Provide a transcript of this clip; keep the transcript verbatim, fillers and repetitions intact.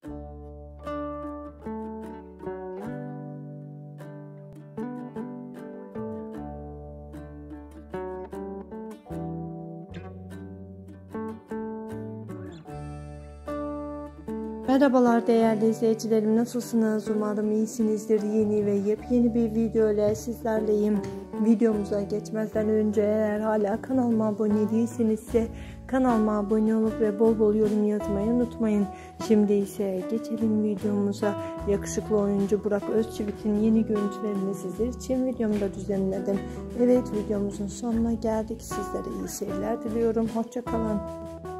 Merhabalar değerli izleyicilerim, nasılsınız? Umarım iyisinizdir. Yeni ve yepyeni bir video ile sizlerleyim. Videomuza geçmeden önce eğer hala kanalıma abone değilsinizse kanalıma abone olup ve bol bol yorum yazmayı unutmayın. Şimdi ise geçelim videomuza. Yakışıklı oyuncu Burak Özçivit'in yeni görüntülerini sizler için videomda düzenledim. Evet, videomuzun sonuna geldik. Sizlere iyi seyirler diliyorum. Hoşça kalın.